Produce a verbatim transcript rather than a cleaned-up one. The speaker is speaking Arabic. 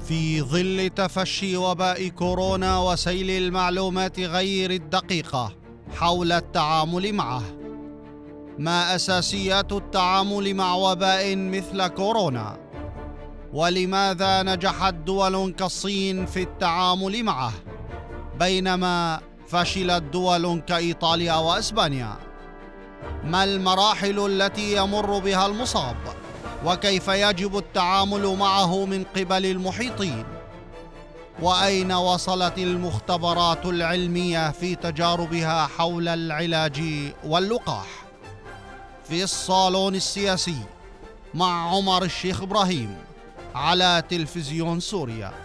في ظل تفشي وباء كورونا وسيل المعلومات غير الدقيقة حول التعامل معه، ما أساسيات التعامل مع وباء مثل كورونا؟ ولماذا نجحت دول كالصين في التعامل معه بينما فشلت دول كإيطاليا وإسبانيا؟ ما المراحل التي يمر بها المصاب؟ وكيف يجب التعامل معه من قبل المحيطين؟ وأين وصلت المختبرات العلمية في تجاربها حول العلاج واللقاح؟ في الصالون السياسي مع عمر الشيخ إبراهيم على تلفزيون سوريا.